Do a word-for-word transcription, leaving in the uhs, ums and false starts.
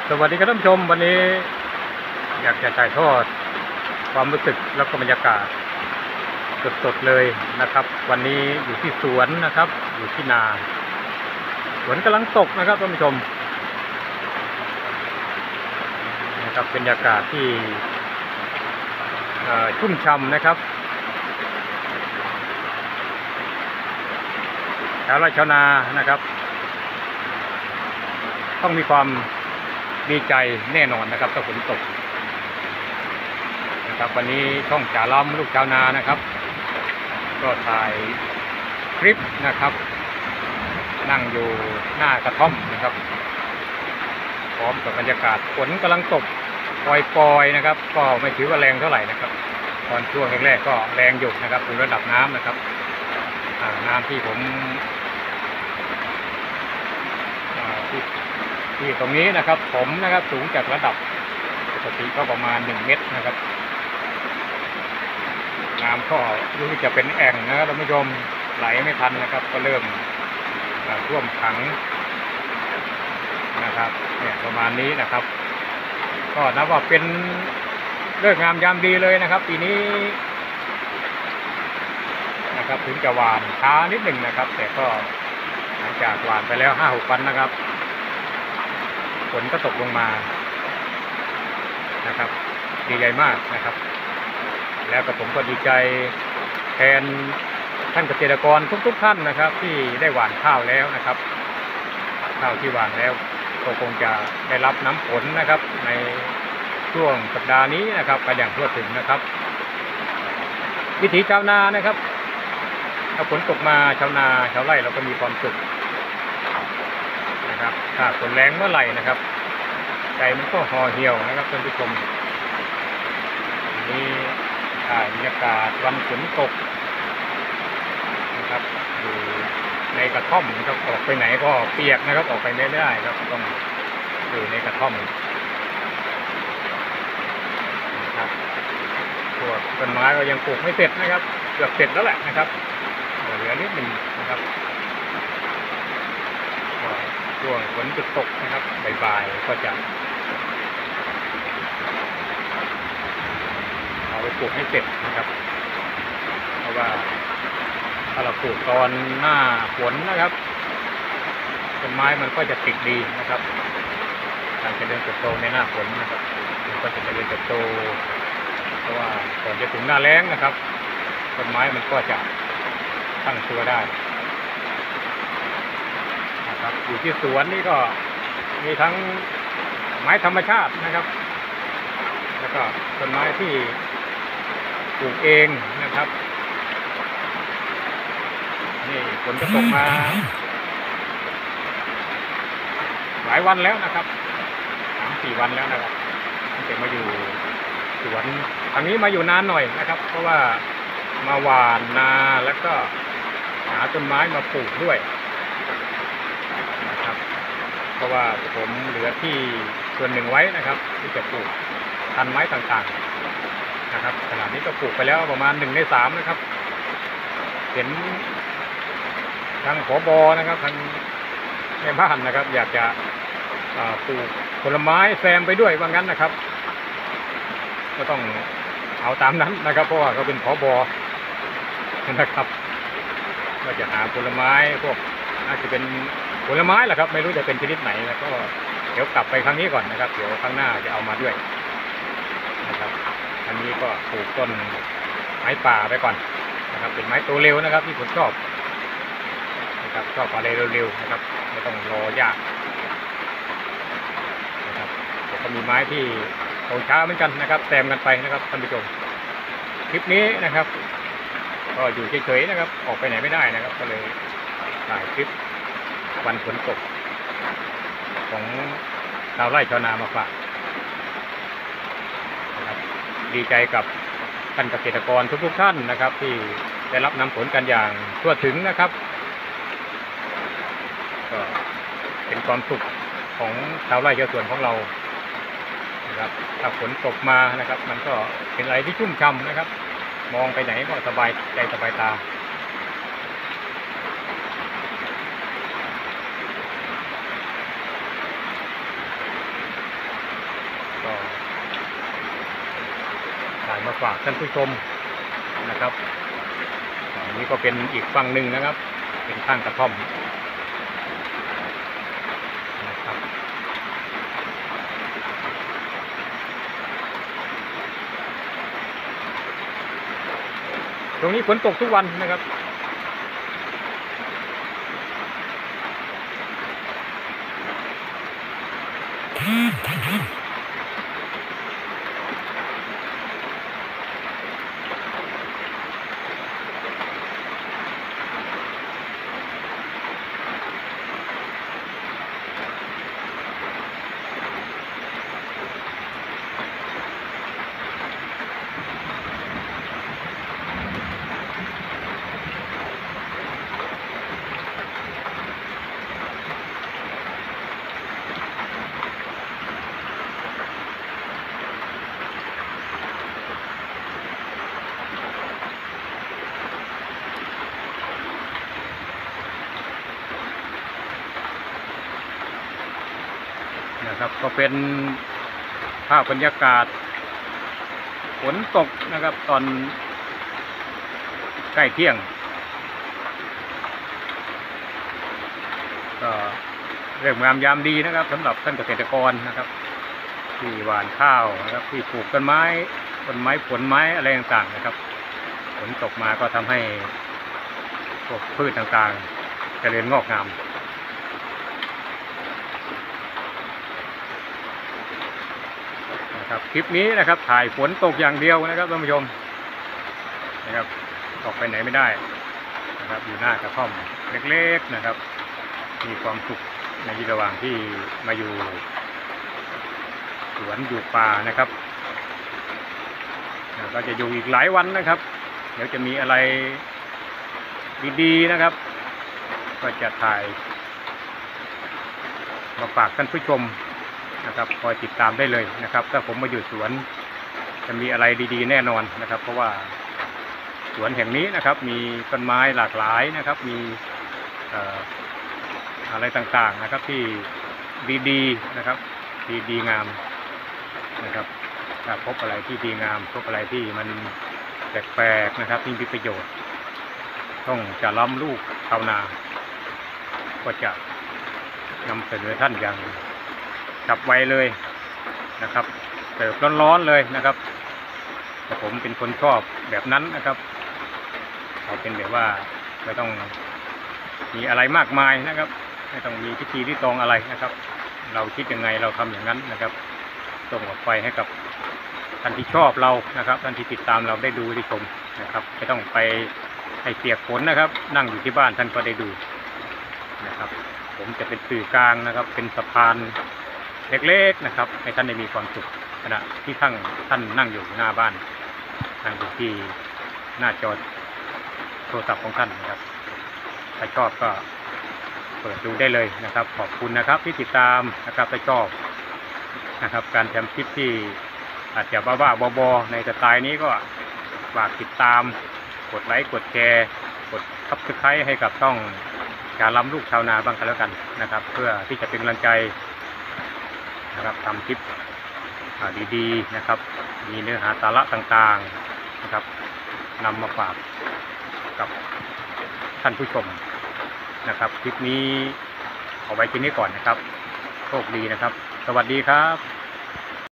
สวัสดีครับท่านผู้ชมวันนี้อยากจะถ่ายทอดความรู้สึกแล้วก็บรรยากาศสดๆเลยนะครับวันนี้อยู่ที่สวนนะครับอยู่ที่นาฝนกำลังตกนะครับท่านผู้ชมนะครับบรรยากาศที่ชุ่มฉ่ำนะครับชาวไร่ชาวนานะครับต้องมีความดีใจแน่นอนนะครับถ้าฝนตกนะครับวันนี้ช่องจ่าล้อมลูกชาวนานะครับก็ถ่ายคลิปนะครับนั่งอยู่หน้ากระท่อมนะครับพร้อมกับบรรยากาศฝนกำลังตกปล่อยๆนะครับก็ไม่ถือว่าแรงเท่าไหร่นะครับตอนช่วงแรกๆก็แรงอยู่นะครับดูระดับน้ำนะครับน้ำที่ผมที่ที่ตรงนี้นะครับผมนะครับสูงจากระดับปกติก็ประมาณหนึ่งเมตรนะครับน้ำก็รู้จะเป็นแอ่งนะครับท่านผู้ชมไหลไม่ทันนะครับก็เริ่มท่วมขังนะครับเนี่ยประมาณนี้นะครับก็นับว่าเป็นเลิกงามยามดีเลยนะครับปีนี้นะครับถึงจะหวานช้านิดหนึ่งนะครับแต่ก็หลังจากหวานไปแล้วห้าหกวันนะครับฝนก็ตกลงมานะครับดีใจมากนะครับแล้วก็ผมก็ดีใจแทนท่านเกษตรกรทุกๆท่านนะครับที่ได้หว่านข้าวแล้วนะครับข้าวที่หว่านแล้วก็คงจะได้รับน้ำฝนนะครับในช่วงสัปดาห์นี้นะครับไปอย่างทั่วถึงนะครับวิถีชาวนานะครับถ้าฝนตกมาชาวนาชาวไร่เราก็มีความสุขนะครับถ้าฝนแรงเมื่อไหร่นะครับใจมันก็ห่อเหี่ยวนะครับท่านผู้ชมนี่ถ่ายบรรยากาศวันฝนตกนะครับอยู่ในกระท่อมนะครับออกไปไหนก็เปียกนะครับออกไปไม่ได้ครับต้องอยู่ในกระท่อมนะครับพวกต้นไม้ก็ยังปลูกไม่เสร็จนะครับเกือบเสร็จแล้วแหละนะครับเหลือนิดหนึ่งนะครับช่วงฝนจะตกนะครับบ่ายๆก็จะเอาไปปลูกให้เสร็จนะครับเพราะว่าถ้าเราปลูกตอนหน้าฝนนะครับต้นไม้มันก็จะติดดีนะครับการเจริญเติบโตในหน้าฝนนะครับมันก็จะเจริญเติบโตเพราะว่าก่อนจะถึงหน้าแล้งนะครับต้นไม้มันก็จะตั้งตัวได้นะครับอยู่ที่สวนนี่ก็มีทั้งไม้ธรรมชาตินะครับแล้วก็ต้นไม้ที่ปลูกเองนะครับนี่ฝนจะตกมาหลายวันแล้วนะครับสามสี่วันแล้วนะครับจะมาอยู่สวนทางนี้มาอยู่นานหน่อยนะครับเพราะว่ามาหว่านนาแล้วก็หาต้นไม้มาปลูกด้วยนะครับเพราะว่าผมเหลือที่ส่วนหนึ่งไว้นะครับที่จะปลูกพันธุ์ไม้ต่างๆนะครับขณะนี้ก็ปลูกไปแล้วประมาณหนึ่งในสามนะครับเห็นทางผบนะครับทางแม่บ้านนะครับอยากจะปลูกผลไม้แซมไปด้วยว่างั้นนะครับก็ต้องเอาตามนั้นนะครับเพราะว่าเขาเป็นผบนะครับก็จะหาผลไม้พวกน่าจะเป็นผลไม้แหละครับไม่รู้จะเป็นชนิดไหนแล้วก็เดี๋ยวกลับไปครั้งนี้ก่อนนะครับเดี๋ยวครั้งหน้าจะเอามาด้วยนะครับอันนี้ก็ปลูกต้นไม้ป่าไปก่อนนะครับเป็นไม้โตเร็วนะครับที่ผมชอบนะครับชอบอะไรเร็วๆนะครับไม่ต้องรอยากนะครับแต่ก็มีไม้ที่โตช้าเหมือนกันนะครับแซมกันไปนะครับท่านผู้ชมคลิปนี้นะครับก็อยู่เฉยๆนะครับออกไปไหนไม่ได้นะครับก็เลยถ่ายคลิปวันฝนตกของชาวไร่ชาวนามาฝากนะครับดีใจกับท่านเกษตรกรทุกๆท่านนะครับที่ได้รับน้ำฝนกันอย่างทั่วถึงนะครับก็เป็นความสุขของชาวไร่ชาวสวนของเรานะครับถ้าฝนตกมานะครับมันก็เป็นอะไรที่ชุ่มฉ่ำนะครับมองไปไหนก็สบายใจสบายตาก็ถ่ายมาฝากท่านผู้ชมนะครับอันนี้ก็เป็นอีกฝั่งหนึ่งนะครับเป็นข้างกระท่อมนะครับตรงนี้ฝนตกทุกวันนะครับนะครับก็เป็นภาพบรรยากาศฝนตกนะครับตอนใกล้เที่ยงก็เรื่องงามยามดีนะครับสำหรับท่านเกษตรกรนะครับที่หว่านข้าวนะครับที่ปลูกต้นไม้ต้นไม้ผลไม้อะไรต่างๆนะครับฝนตกมาก็ทำให้พวกพืชต่างๆเจริญงอกงามครับคลิปนี้นะครับถ่ายฝนตกอย่างเดียวนะครับท่านผู้ชมนะครับออกไปไหนไม่ได้นะครับอยู่หน้ากระท่อมเล็กๆนะครับมีความสุขในระหว่างที่มาอยู่สวนอยู่ป่านะครับก็จะอยู่อีกหลายวันนะครับเดี๋ยวจะมีอะไรดีๆนะครับก็จะถ่ายมาฝากท่านผู้ชมนะครับคอยติดตามได้เลยนะครับถ้าผมมาอยู่สวนจะมีอะไรดีๆแน่นอนนะครับเพราะว่าสวนแห่งนี้นะครับมีต้นไม้หลากหลายนะครับมีเอ่ออะไรต่างๆนะครับที่ดีๆนะครับดีๆงามนะครับถ้าพบอะไรที่ดีงามพบอะไรที่มันแปลกๆนะครับที่มีประโยชน์ต้องจะล้ำลูกชาวนาก็จะนำเสนอท่านอย่างจับไว้เลยนะครับเสิร์ฟร้อนๆเลยนะครับแต่ผมเป็นคนชอบแบบนั้นนะครับเอาเป็นแบบว่าไม่ต้องมีอะไรมากมายนะครับไม่ต้องมีพิธีรีตองอะไรนะครับเราคิดยังไงเราทำอย่างนั้นนะครับส่งออกไปให้กับท่านที่ชอบเรานะครับท่านที่ติดตามเราได้ดูได้ชมนะครับไม่ต้องไปให้เปียกฝนนะครับนั่งอยู่ที่บ้านท่านก็ได้ดูนะครับผมจะเป็นสื่อกลางนะครับเป็นสะพานเล็กๆนะครับให้ท่านได้มีความสุขขณะที่ท่านท่านนั่งอยู่หน้าบ้านนั่งอยู่ที่หน้าจอโทรศัพท์ของท่านนะครับถ้าชอบก็เปิดดูได้เลยนะครับขอบคุณนะครับที่ติดตามนะครับถ้าชอบนะครับการทำคลิปที่อาจจะบ้าๆบอๆในสไตล์นี้ก็ฝากติดตามกดไลค์กดแชร์กดซับสไครบ์ให้กับช่องการล้ำลูกชาวนาบ้างกันแล้วกันนะครับเพื่อที่จะเป็นกำลังใจนะครับทำคลิปดีๆนะครับมีเนื้อหาสาระต่างๆนะครับนำมาฝากกับท่านผู้ชมนะครับคลิปนี้เอาไว้ที่นี้ก่อนนะครับโชคดีนะครับสวัสดีครับ